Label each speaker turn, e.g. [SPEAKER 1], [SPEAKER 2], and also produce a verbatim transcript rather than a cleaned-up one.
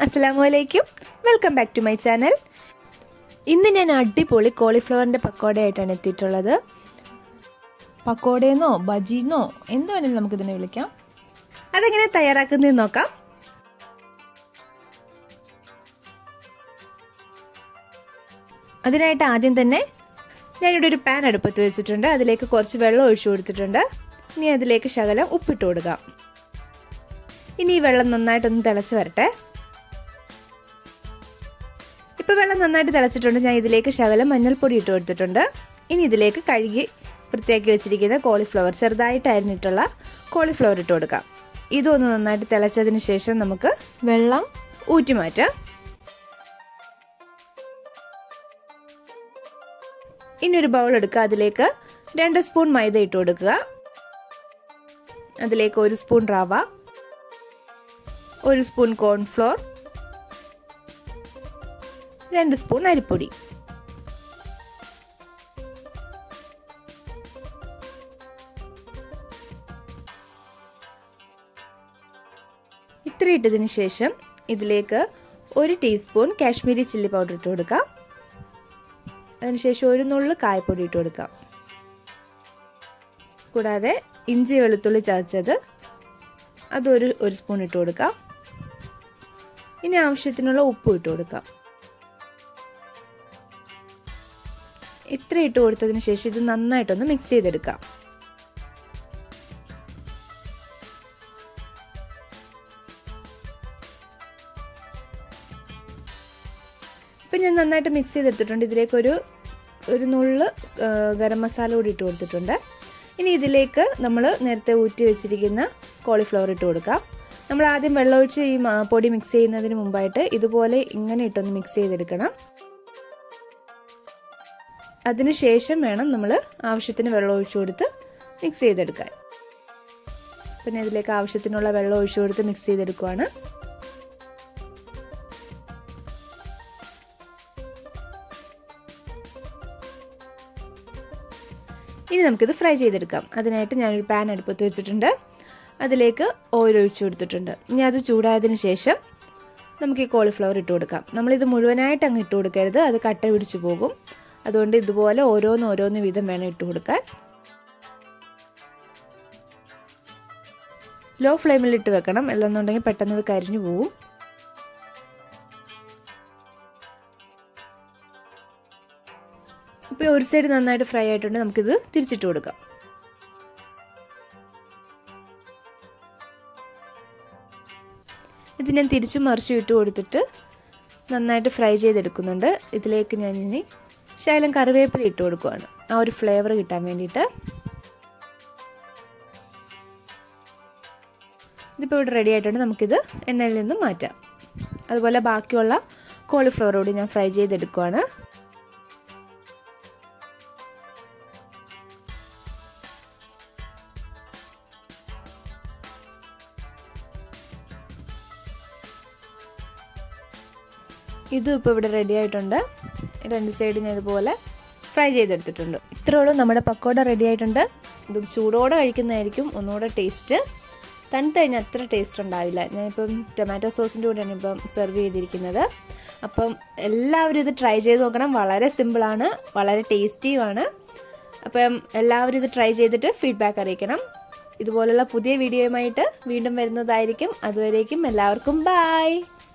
[SPEAKER 1] Assalamualaikum. Welcome back to my channel. ഇന്ന് ഞാൻ അടിപൊളി കോളിഫ്ലവറിന്റെ പക്കോടയായിട്ടാണ് എത്തിയിട്ടുള്ളത്. പക്കോടയെന്നോ ബജിന്നോ എന്തോ വേണമെങ്കിലും നമുക്ക് ഇതിനെ വിളിക്കാം. അതെങ്ങനെ തയ്യാറാക്കുന്നതെന്ന് നോക്കാം. അതിനായിട്ട് ആദ്യം തന്നെ ഞാനിവിടെ ഒരു പാൻ അടുപ്പത്ത് വെച്ചിട്ടുണ്ട്. അതിലേക്ക് കുറച്ച് വെള്ളം ഒഴിച്ചു കൊടുത്തിട്ടുണ്ട്. ഇനി അതിലേക്ക് ശകലം ഉപ്പിട്ട് കൊടുക്കാം. ഇനി ഈ വെള്ളം നന്നായിട്ടൊന്ന് തിളച്ച് വരട്ടെ. ഇപ്പോൾ വെള്ളം നന്നായിട്ട് തിളച്ചിട്ടുണ്ട്. ഞാൻ ഇതിലേക്ക് ശകലം മഞ്ഞൾപ്പൊടി ഇട്ട് കൊടുത്തിട്ടുണ്ട്. ഇനി ഇതിലേക്ക് കഴുകി വൃത്തിയാക്കി വെച്ചിരിക്കുന്ന കോളിഫ്ലവർ, ചെറുതായിട്ട് അരിഞ്ഞിട്ടുള്ള കോളിഫ്ലവർ ഇട്ട് കൊടുക്കാം. ഇതൊന്ന് നന്നായിട്ട് തിളച്ചതിന് ശേഷം നമുക്ക് വെള്ളം ഊറ്റി മാറ്റാം. ഇനി ഒരു ബൗൾ എടുക്കുക. അതിലേക്ക് രണ്ട് സ്പൂൺ മൈദ ഇട്ട് കൊടുക്കുക. അതിലേക്ക് ഒരു സ്പൂൺ റവ, ഒരു സ്പൂൺ കോൺഫ്ലോർ, രണ്ട് സ്പൂൺ അരിപ്പൊടി. ഇത്ര ഇട്ടതിന് ശേഷം ഇതിലേക്ക് ഒരു ടീസ്പൂൺ കാശ്മീരി ചില്ലി പൗഡർ ഇട്ട് കൊടുക്കാം. അതിനുശേഷം ഒരു നുള്ളു കായപ്പൊടി ഇട്ട് കൊടുക്കാം. കൂടാതെ ഇഞ്ചി വെളുത്തുള്ളി ചതച്ചത് അതൊരു ഒരു സ്പൂൺ ഇട്ട് കൊടുക്കാം. ഇനി ആവശ്യത്തിനുള്ള ഉപ്പ് ഇട്ട് കൊടുക്കാം. ഇത്ര ഇട്ട് കൊടുത്തതിന് ശേഷം ഇത് നന്നായിട്ടൊന്ന് മിക്സ് ചെയ്തെടുക്കാം. ഇപ്പം ഞാൻ നന്നായിട്ട് മിക്സ് ചെയ്തെടുത്തിട്ടുണ്ട്. ഇതിലേക്കൊരു ഒരു നുള്ള് ഗരം മസാല കൂടി ഇട്ട് കൊടുത്തിട്ടുണ്ട്. ഇനി ഇതിലേക്ക് നമ്മൾ നേരത്തെ ഊറ്റി വെച്ചിരിക്കുന്ന കോളിഫ്ലവർ ഇട്ട് കൊടുക്കാം. നമ്മൾ ആദ്യം വെള്ളമൊഴിച്ച് ഈ പൊടി മിക്സ് ചെയ്യുന്നതിന് മുമ്പായിട്ട് ഇതുപോലെ ഇങ്ങനെ ഇട്ടൊന്ന് മിക്സ് ചെയ്തെടുക്കണം. അതിനുശേഷം വേണം നമ്മൾ ആവശ്യത്തിന് വെള്ളം ഒഴിച്ചു കൊടുത്ത് മിക്സ് ചെയ്തെടുക്കാൻ. പിന്നെ ഇതിലേക്ക് ആവശ്യത്തിനുള്ള വെള്ളം ഒഴിച്ചു കൊടുത്ത് മിക്സ് ചെയ്തെടുക്കുവാണ്. ഇനി നമുക്കിത് ഫ്രൈ ചെയ്തെടുക്കാം. അതിനായിട്ട് ഞാനൊരു പാൻ അടുപ്പത്ത് വെച്ചിട്ടുണ്ട്. അതിലേക്ക് ഓയിൽ ഒഴിച്ചു കൊടുത്തിട്ടുണ്ട്. ഇനി അത് ചൂടായതിനു ശേഷം നമുക്ക് ഈ കോളിഫ്ലവർ ഇട്ട് കൊടുക്കാം. നമ്മളിത് മുഴുവനായിട്ട് അങ്ങ് ഇട്ട് കൊടുക്കരുത്, അത് കട്ട പിടിച്ചു പോകും. അതുകൊണ്ട് ഇതുപോലെ ഓരോന്ന് ഓരോന്ന് വീതം വേണം ഇട്ട് കൊടുക്കാൻ. ലോ ഫ്ലെയിമിൽ ഇട്ട് വെക്കണം, അല്ലെന്നുണ്ടെങ്കിൽ പെട്ടെന്ന് ഇത് കരിഞ്ഞു പോകും. ഇപ്പോൾ ഒരു സൈഡ് നന്നായിട്ട് ഫ്രൈ ആയിട്ടുണ്ട്. നമുക്കിത് തിരിച്ചിട്ട് കൊടുക്കാം. ഇത് ഞാൻ തിരിച്ചും മറിച്ചും ഇട്ട് കൊടുത്തിട്ട് നന്നായിട്ട് ഫ്രൈ ചെയ്തെടുക്കുന്നുണ്ട്. ഇതിലേക്ക് ഞാൻ ഇനി ശകലം കറിവേപ്പില ഇട്ട് കൊടുക്കുകയാണ്, ആ ഒരു ഫ്ലേവർ കിട്ടാൻ വേണ്ടിയിട്ട്. ഇതിപ്പോൾ ഇവിടെ റെഡി ആയിട്ടുണ്ട്. നമുക്കിത് എണ്ണയിൽ നിന്നും മാറ്റാം. അതുപോലെ ബാക്കിയുള്ള കോളിഫ്ലവർ കൂടി ഞാൻ ഫ്രൈ ചെയ്തെടുക്കുകയാണ്. ഇതും ഇപ്പോൾ ഇവിടെ റെഡി ആയിട്ടുണ്ട്. രണ്ട് സൈഡ് ഞാൻ ഇതുപോലെ ഫ്രൈ ചെയ്തെടുത്തിട്ടുണ്ട്. ഇത്രയോളം നമ്മുടെ പക്കോട റെഡി ആയിട്ടുണ്ട്. ഇത് ചൂടോടെ കഴിക്കുന്നതായിരിക്കും ഒന്നുകൂടെ ടേസ്റ്റ്. തണുത്ത് കഴിഞ്ഞാൽ അത്ര ടേസ്റ്റ് ഉണ്ടാവില്ല. ഞാനിപ്പം ടൊമാറ്റോ സോസിൻ്റെ കൂടെയാണ് ഇപ്പം സെർവ് ചെയ്തിരിക്കുന്നത്. അപ്പം എല്ലാവരും ഇത് ട്രൈ ചെയ്ത് നോക്കണം. വളരെ സിമ്പിളാണ്, വളരെ ടേസ്റ്റിയുമാണ്. അപ്പം എല്ലാവരും ഇത് ട്രൈ ചെയ്തിട്ട് ഫീഡ്ബാക്ക് അറിയിക്കണം. ഇതുപോലുള്ള പുതിയ വീഡിയോയുമായിട്ട് വീണ്ടും വരുന്നതായിരിക്കും. അതുവരേക്കും എല്ലാവർക്കും ബൈ.